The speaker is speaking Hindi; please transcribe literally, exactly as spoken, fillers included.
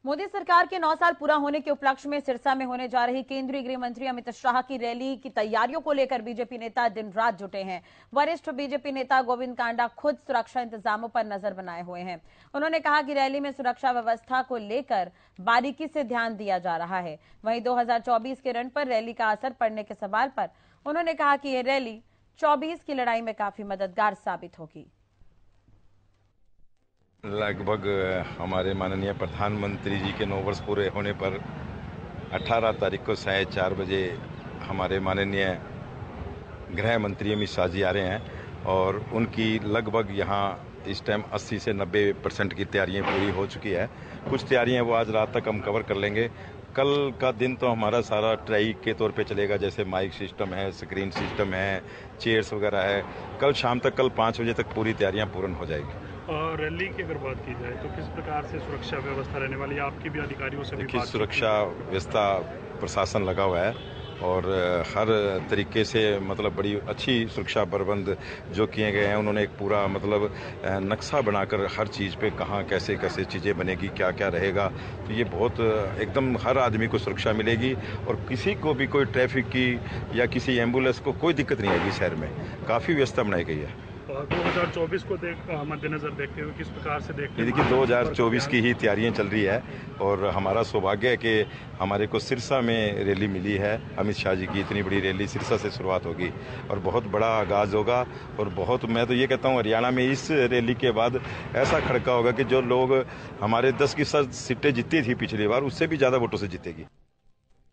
मोदी सरकार के नौ साल पूरा होने के उपलक्ष्य में सिरसा में होने जा रही केंद्रीय गृह मंत्री अमित शाह की रैली की तैयारियों को लेकर बीजेपी नेता दिन रात जुटे हैं। वरिष्ठ बीजेपी नेता गोविंद कांडा खुद सुरक्षा इंतजामों पर नजर बनाए हुए हैं। उन्होंने कहा कि रैली में सुरक्षा व्यवस्था को लेकर बारीकी से ध्यान दिया जा रहा है। वहीं दो हजार चौबीस के रण पर रैली का असर पड़ने के सवाल पर उन्होंने कहा कि यह रैली चौबीस की लड़ाई में काफी मददगार साबित होगी। लगभग हमारे माननीय प्रधानमंत्री जी के नौ वर्ष पूरे होने पर अठारह तारीख को साढ़े चार बजे हमारे माननीय गृह मंत्री अमित शाह जी आ रहे हैं और उनकी लगभग यहाँ इस टाइम अस्सी से नब्बे परसेंट की तैयारियाँ पूरी हो चुकी है। कुछ तैयारियाँ वो आज रात तक हम कवर कर लेंगे। कल का दिन तो हमारा सारा ट्राई के तौर पे चलेगा, जैसे माइक सिस्टम है, स्क्रीन सिस्टम है, चेयर्स वगैरह है। कल शाम तक, कल पाँच बजे तक पूरी तैयारियाँ पूर्ण हो जाएगी। और रैली की अगर बात की जाए तो किस प्रकार से सुरक्षा व्यवस्था रहने वाली है? आपकी भी अधिकारियों से भी बात? सुरक्षा व्यवस्था प्रशासन लगा हुआ है और हर तरीके से मतलब बड़ी अच्छी सुरक्षा प्रबंध जो किए गए हैं। उन्होंने एक पूरा मतलब नक्शा बनाकर हर चीज़ पे कहाँ कैसे कैसे चीज़ें बनेगी, क्या क्या रहेगा, तो ये बहुत एकदम हर आदमी को सुरक्षा मिलेगी और किसी को भी कोई ट्रैफिक की या किसी एम्बुलेंस को कोई दिक्कत नहीं आएगी। शहर में काफ़ी व्यवस्था बनाई गई है। दो हजार चौबीस को देख मद्देनजर देखते हुए किस प्रकार से देखते हैं? देखिए, दो हजार चौबीस की ही तैयारियां चल रही है और हमारा सौभाग्य है कि हमारे को सिरसा में रैली मिली है। अमित शाह जी की इतनी बड़ी रैली सिरसा से शुरुआत होगी और बहुत बड़ा आगाज होगा और बहुत, मैं तो ये कहता हूँ, हरियाणा में इस रैली के बाद ऐसा खड़का होगा कि जो लोग हमारे दस की सीटें जीती थी पिछली बार, उससे भी ज़्यादा वोटों से जीतेगी।